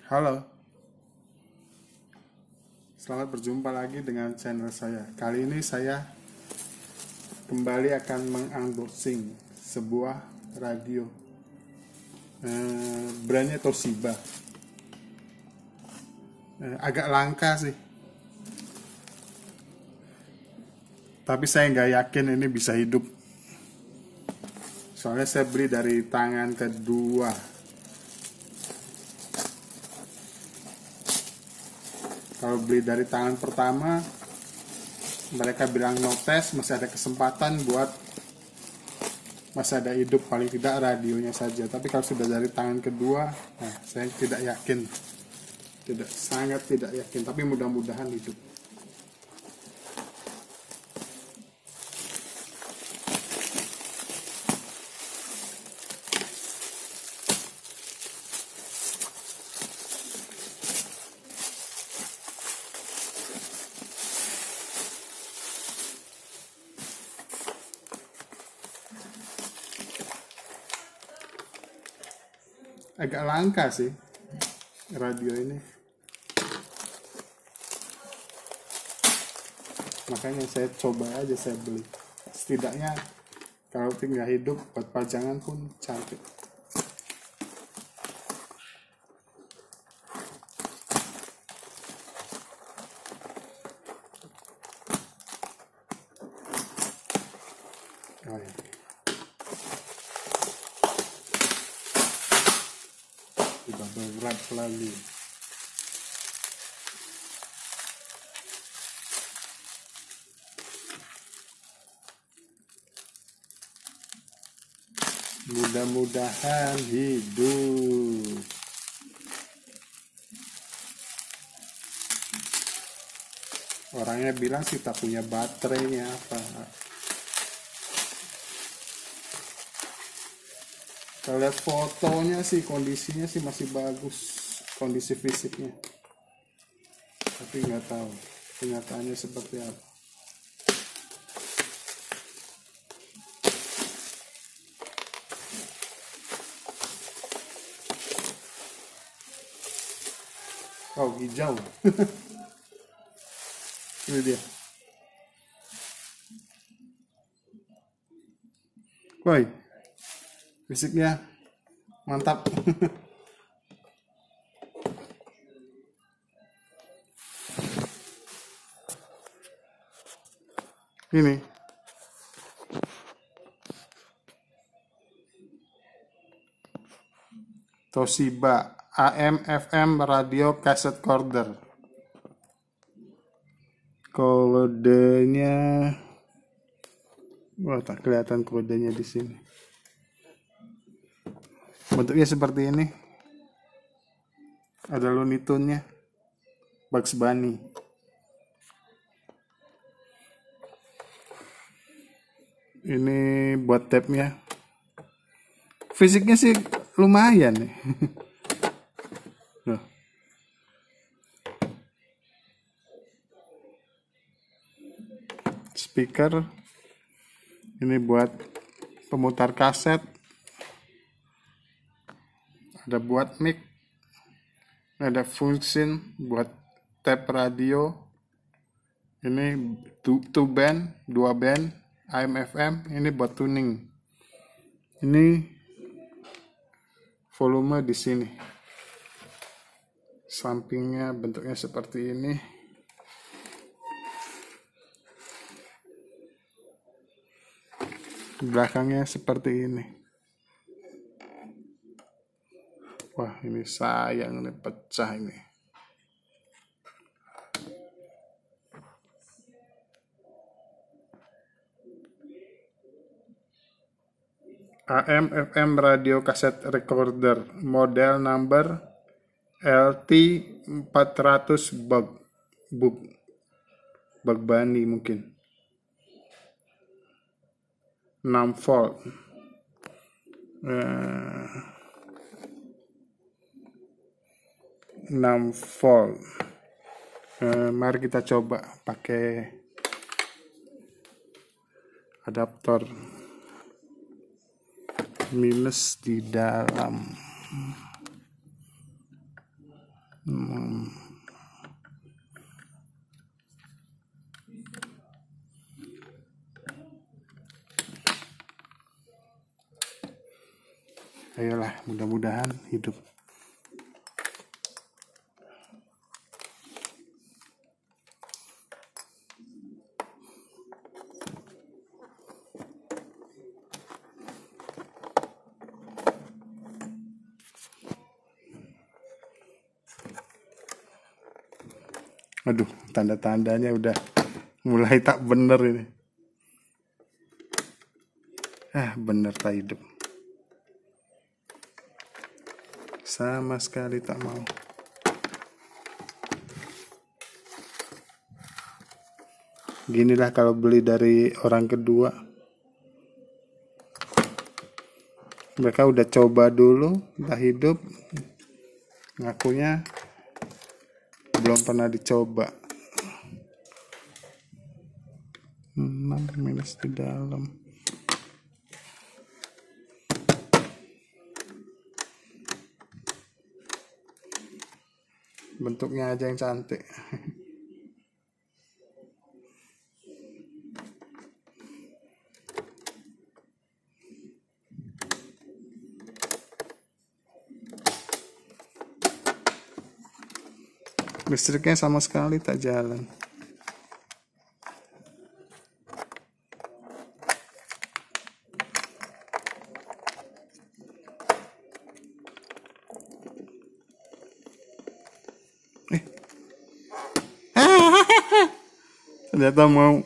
Halo, selamat berjumpa lagi dengan channel saya. Kali ini saya kembali akan mengunboxing sebuah radio brandnya Toshiba. Agak langka sih, tapi saya nggak yakin ini bisa hidup. Soalnya saya beli dari tangan kedua. Kalau beli dari tangan pertama, mereka bilang no test, masih ada kesempatan buat masih ada hidup, paling tidak radionya saja. Tapi kalau sudah dari tangan kedua, nah saya tidak yakin, sangat tidak yakin. Tapi mudah-mudahan hidup. Agak langka sih radio ini, makanya saya coba aja, saya beli. Setidaknya kalau tinggal hidup buat pajangan pun cantik. Oh, ya. Berat lagi. Mudah-mudahan hidup. Orangnya bilang sih tak punya baterainya apa. Kalau lihat fotonya sih kondisinya sih masih bagus, kondisi fisiknya. Tapi nggak tahu kenyataannya seperti apa. Oh, hijau. Ini dia. Woi, fisiknya mantap. Ini Toshiba AM FM radio cassette recorder. Kodenya, wah tak kelihatan kodenya di sini. Bentuknya seperti ini. Ada Looney Tunes-nya, Bugs Bunny. Ini buat tab-nya. Fisiknya sih lumayan nih. Speaker. Ini buat pemutar kaset. Ada buat mic. Ada function buat tab radio. Ini 2 band, 2 band, AM FM. Ini buat tuning. Ini volume di sini. Sampingnya bentuknya seperti ini. Belakangnya seperti ini. Wah, ini sayang nih, pecah ini. AM FM radio cassette recorder model number LT400 Bugs Bunny mungkin. 6 volt. 6 volt. Mari kita coba pakai adaptor minus di dalam. Hmm. Ayolah, mudah-mudahan hidup. Aduh, tanda-tandanya udah mulai tak bener ini. Bener tak hidup. Sama sekali tak mau. Ginilah kalau beli dari orang kedua. Mereka udah coba dulu, tak hidup. Ngakunya belum pernah dicoba. 6 minus di dalam. Bentuknya aja yang cantik. Listriknya sama sekali tak jalan. Ternyata mau.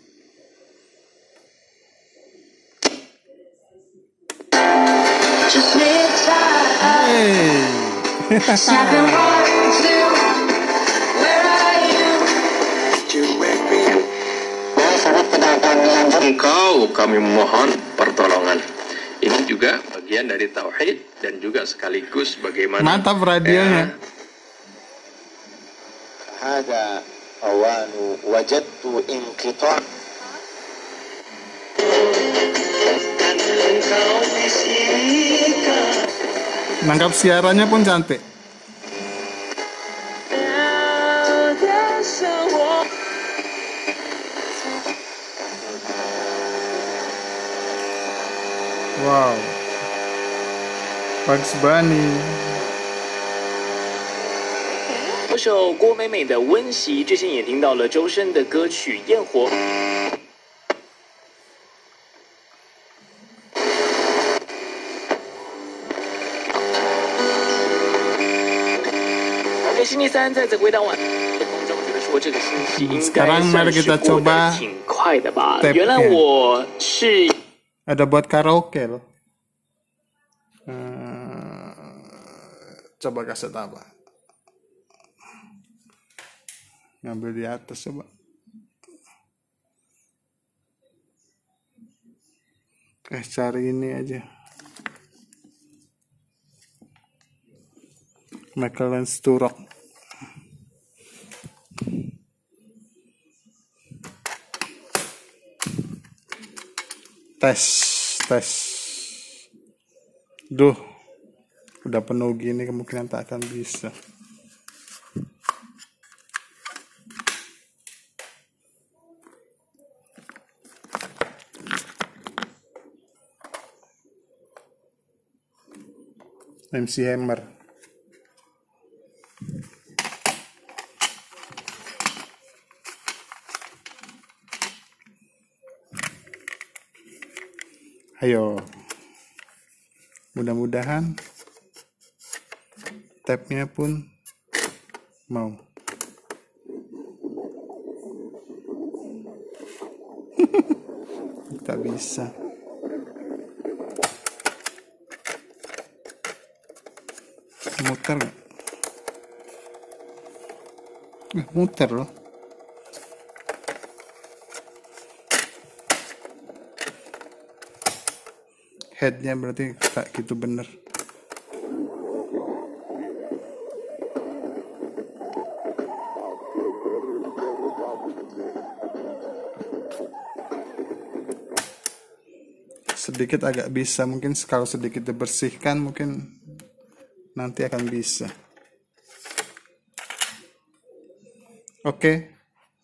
Engkau kami mohon pertolongan. Ini juga bagian dari tauhid dan juga sekaligus bagaimana. Mantap radionya. هذا أوان وجدت انقطاع. Nangkap siarannya pun cantik. Wow, Bugs Bunny. 歌手郭美美的《温习》，之前也听到了周深的歌曲《焰火》。而星期三在归档晚风中，觉得说这个星期应该算是过得挺快的吧。原来我是 ada buat karaoke loh. Coba kaset apa? Ngambil di atas coba. Cari ini aja. Michael Sturrock. Tes. Duh, udah penuh gini kemungkinan tak akan bisa. MC Hammer. Ayo, mudah-mudahan tabnya pun mau. Tak bisa. Muter nggak? Muter loh. Headnya berarti tak gitu bener. Sedikit agak bisa, mungkin kalau sedikit dibersihkan mungkin nanti akan bisa. Oke.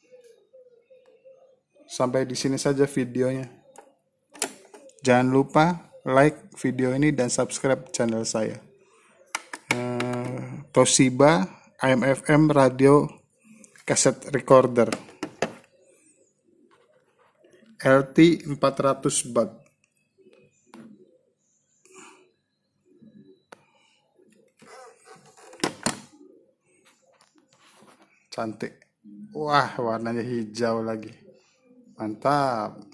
Sampai di sini saja videonya. Jangan lupa like video ini dan subscribe channel saya. Toshiba AM/FM radio cassette recorder LT 400 baht. Cantik. Wah, warnanya hijau lagi. Mantap.